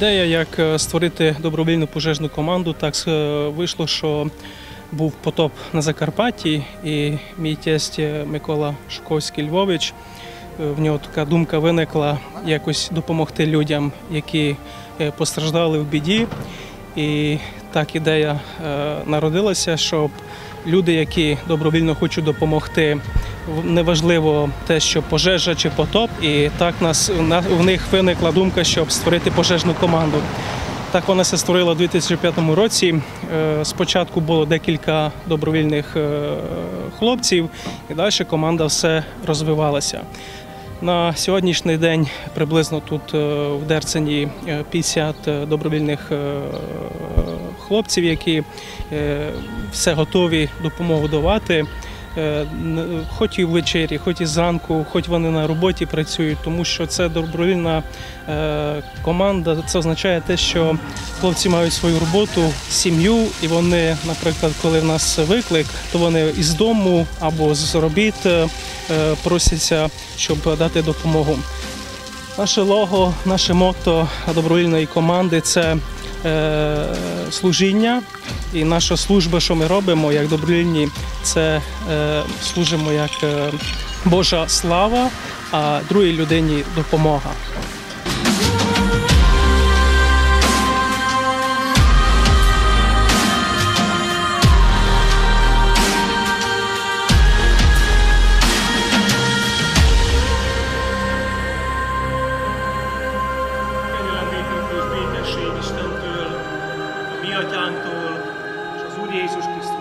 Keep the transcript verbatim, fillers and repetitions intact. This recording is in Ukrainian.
Ідея, як створити добровільну пожежну команду, так вийшло, що був потоп на Закарпатті, і мій тесть Микола Шуковський-Львович, в нього така думка виникла якось допомогти людям, які постраждали в біді. І так ідея народилася, щоб люди, які добровільно хочуть допомогти, неважливо те, що пожежа чи потоп, і так нас, у них виникла думка, щоб створити пожежну команду. Так вона се створила у дві тисячі п'ятому році. Спочатку було декілька добровільних хлопців, і далі команда все розвивалася. На сьогоднішній день приблизно тут в Дерцені п'ятдесят добровільних хлопців, які все готові допомогу давати, хоч і ввечері, хоч і зранку, хоч вони на роботі працюють, тому що це добровільна команда. Це означає те, що хлопці мають свою роботу, сім'ю, і вони, наприклад, коли в нас виклик, то вони із дому або з робіт просяться, щоб дати допомогу. Наше лого, наше мото добровільної команди – це служіння, і наша служба, що ми робимо як добровільні, це служимо як Божа слава, а другій людині допомога. Istentől, a mi atyánktól, és az Úr Jézus Krisztus